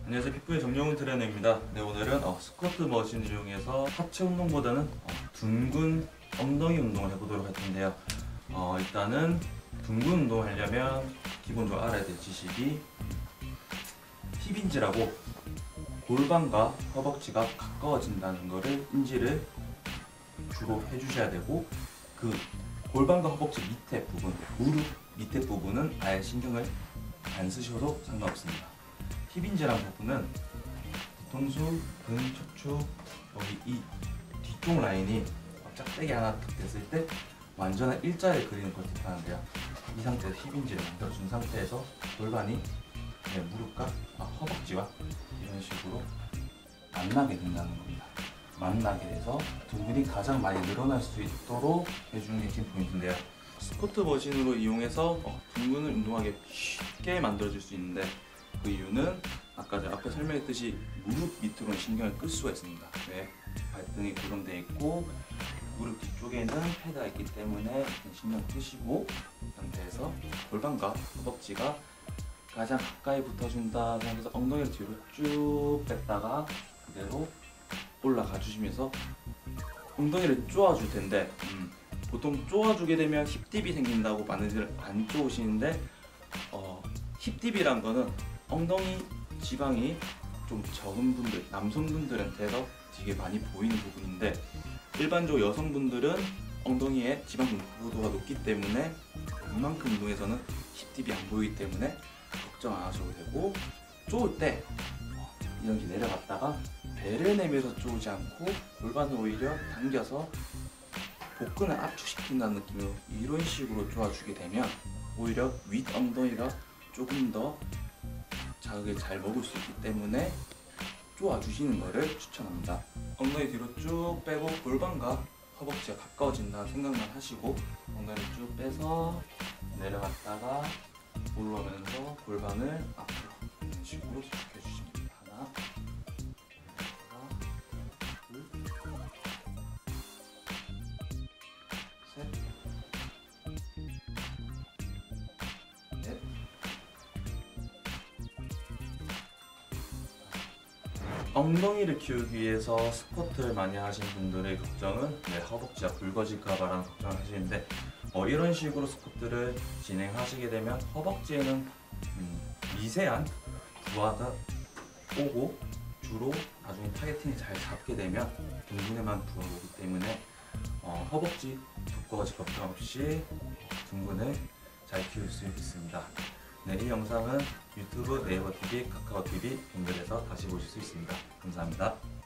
안녕하세요, 피부의 정영훈 트레이너입니다. 네, 오늘은 스쿼트 머신을 이용해서 하체 운동보다는 둥근 엉덩이 운동을 해보도록 할 텐데요. 일단은 둥근 운동을 하려면 기본적으로 알아야 될 지식이 힙인지라고 골반과 허벅지가 가까워진다는 것을 인지를 주로 해주셔야 되고, 그 골반과 허벅지 밑에 부분, 무릎 밑에 부분은 아예 신경을 안 쓰셔도 상관없습니다. 힙인지라는 부분은 뒤통수, 등, 척추, 여기 이 뒤쪽 라인이 짝대기 하나 딱 됐을 때 완전한 일자를 그리는 걸 뜻하는데요. 이 상태에서 힙인지를 만들어준 상태에서 골반이 무릎과 허벅지와 이런 식으로 만나게 된다는 겁니다. 만나게 돼서 둥근이 가장 많이 늘어날 수 있도록 해주는 게 지금 포인트인데요. 스쿼트 머신으로 이용해서 둥근을 운동하기 쉽게 만들어줄 수 있는데, 그 이유는 아까 제가 앞에 설명했듯이 무릎 밑으로는 신경을 끌 수가 있습니다. 왜? 발등이 고정되어 있고 무릎 뒤쪽에는 패드가 있기 때문에 신경 끄시고, 이 상태에서 골반과 허벅지가 가장 가까이 붙어준다 생각해서 엉덩이를 뒤로 쭉 뺐다가 그대로 올라가 주시면서 엉덩이를 쪼아줄 텐데, 보통 쪼아주게 되면 힙딥이 생긴다고 많이들 안 쪼으시는데, 힙딥이란 거는 엉덩이 지방이 좀 적은 분들, 남성분들한테서 되게 많이 보이는 부분인데, 일반적으로 여성분들은 엉덩이에 지방 분포도가 높기 때문에 웬만큼 운동에서는 힙딥이 안 보이기 때문에 걱정 안 하셔도 되고, 쪼을 때 이렇게 내려갔다가 배를 내면서 쪼지 않고 골반을 오히려 당겨서 복근을 압축시킨다는 느낌으로 이런 식으로 쪼아주게 되면 오히려 윗 엉덩이가 조금 더 자극을 잘 먹을 수 있기 때문에 쪼아주시는 것을 추천합니다. 엉덩이 뒤로 쭉 빼고 골반과 허벅지가 가까워진다는 생각만 하시고 엉덩이를 쭉 빼서 내려갔다가 올라오면서 골반을 앞으로 이런 식으로 수축해주시면 됩니다. 하나, 둘, 셋, 넷, 엉덩이를 키우기 위해서 스쿼트를 많이 하시는 분들의 걱정은 허벅지가 굵어질까봐라는 걱정을 하시는데, 이런 식으로 스쿼트를 진행하시게 되면 허벅지에는 미세한 부하가 오고 주로 나중에 타겟팅이 잘 잡게 되면 둥근에만 부하가 오기 때문에 허벅지 두꺼워질 걱정 없이 둥근을 잘 키울 수 있습니다. 네, 이 영상은 유튜브, 네이버 TV, 카카오 TV 연결해서 다시 보실 수 있습니다. 감사합니다.